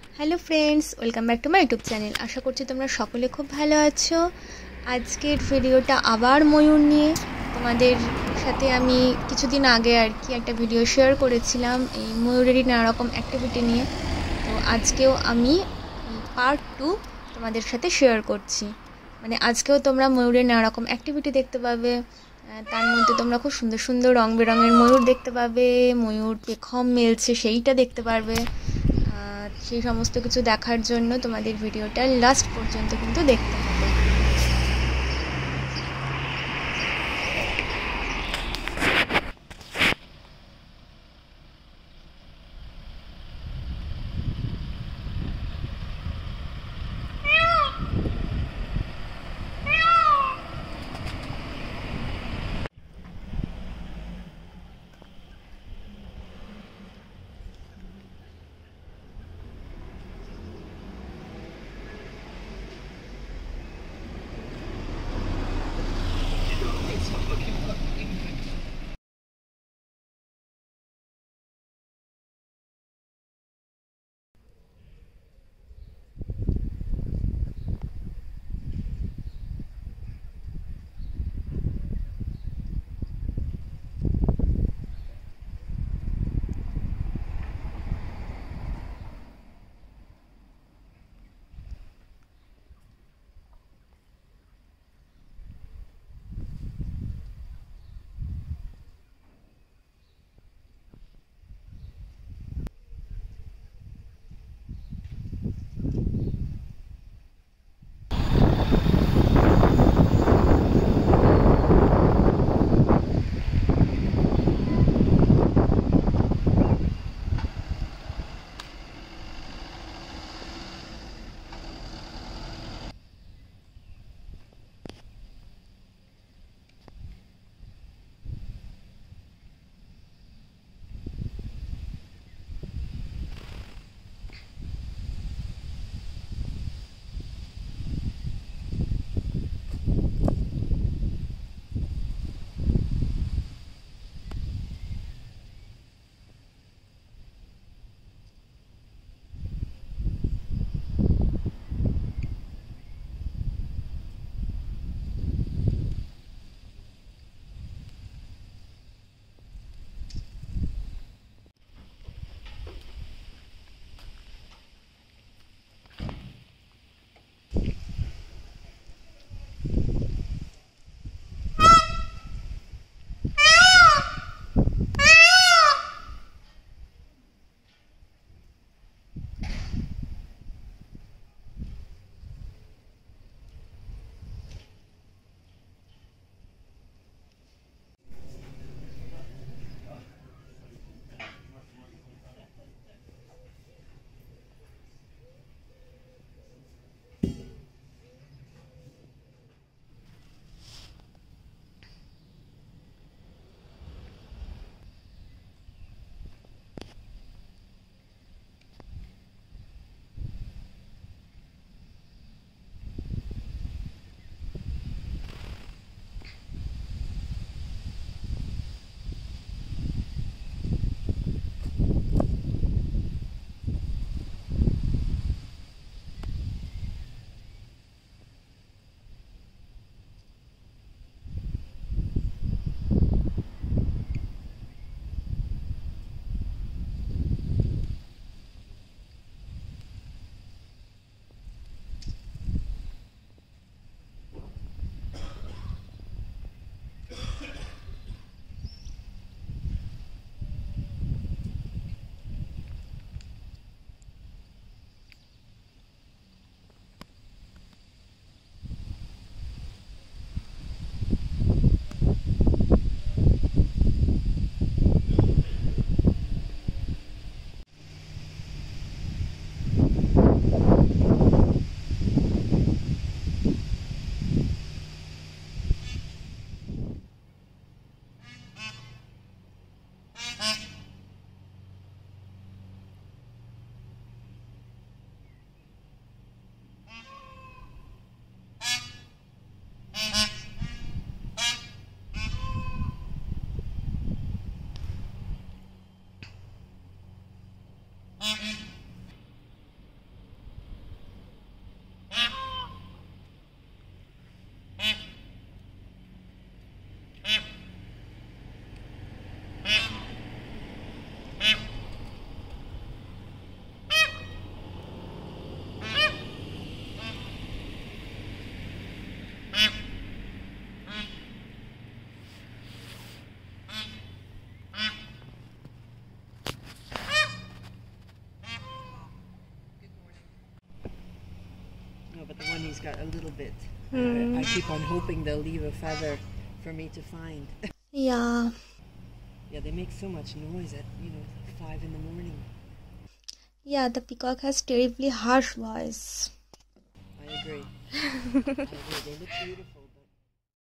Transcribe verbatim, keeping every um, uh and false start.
Hello friends, welcome back to my YouTube channel. আশা করছি তোমরা সকলে খুব ভালো আছো। আজকের ভিডিওটা আবার ময়ূর নিয়ে। তোমাদের সাথে আমি কিছুদিন আগে আর কি একটা ভিডিও শেয়ার করেছিলাম এই ময়ূরেরই নানা রকম অ্যাক্টিভিটি নিয়ে। তো আজকেও আমি পার্ট টু তোমাদের সাথে শেয়ার করছি। মানে আজকেও তোমরা ময়ূরের নানা রকম অ্যাক্টিভিটি দেখতে পাবে। তার মধ্যে তোমরা খুব সুন্দর সুন্দর রং বেরঙের ময়ূর দেখতে পাবে, ময়ূর পেখম মেলছে সেইটা দেখতে পারবে। সেই সমস্ত কিছু দেখার জন্য তোমাদের ভিডিওটা লাস্ট পর্যন্ত কিন্তু দেখতে হবে। he's got a little bit. Hmm. Uh, I keep on hoping they'll leave a feather for me to find. Yeah. Yeah, they make so much noise at, you know, five in the morning. Yeah, the peacock has terribly harsh voice. I agree. I agree. They look beautiful.